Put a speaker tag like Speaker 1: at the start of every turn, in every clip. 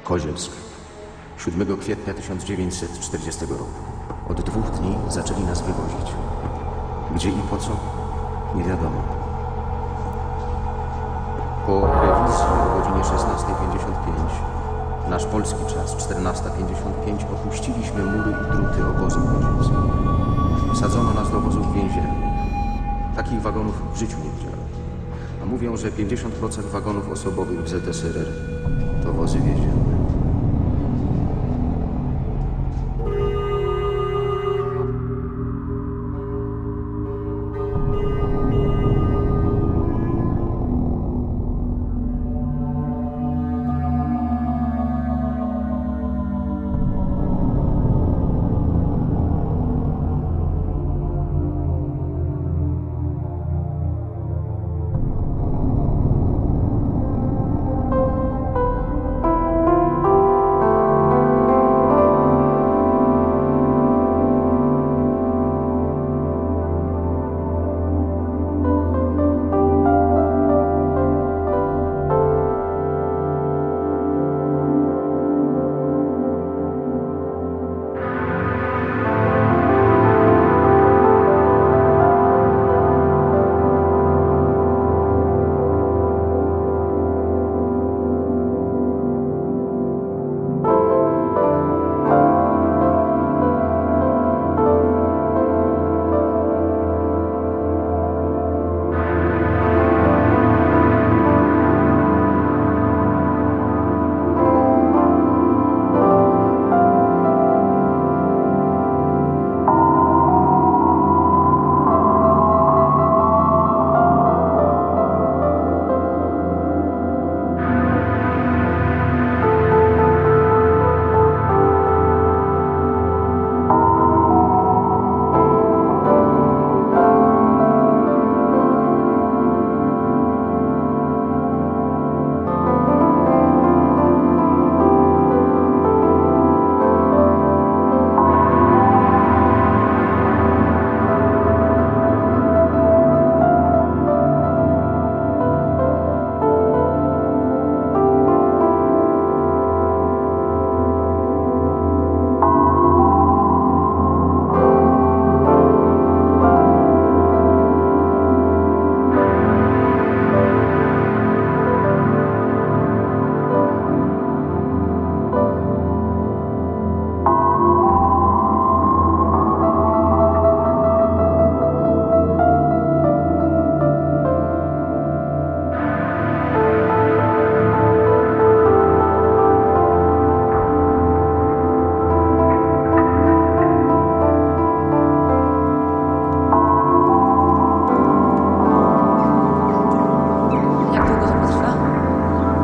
Speaker 1: Kozielsk. 7 kwietnia 1940 roku. Od 2 dni zaczęli nas wywozić. Gdzie i po co? Nie wiadomo. Po rewizji o godzinie 16:55, nasz polski czas 14:55, opuściliśmy mury i druty obozu kozielskiego. Sadzono nas do wozów więziennych. Takich wagonów w życiu nie widziałem. A mówią, że 50% wagonów osobowych w ZSRR to wozy więzienne.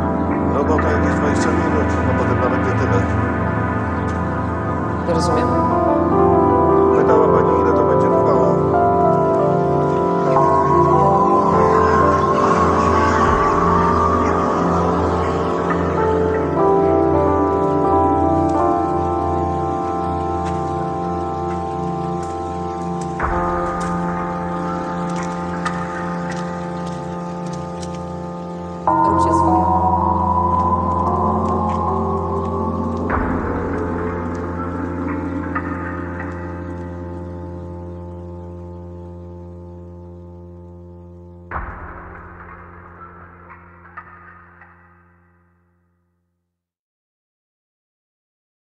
Speaker 2: Robota jakieś 20 minut, a potem nawet nie tyle.
Speaker 3: Rozumiem.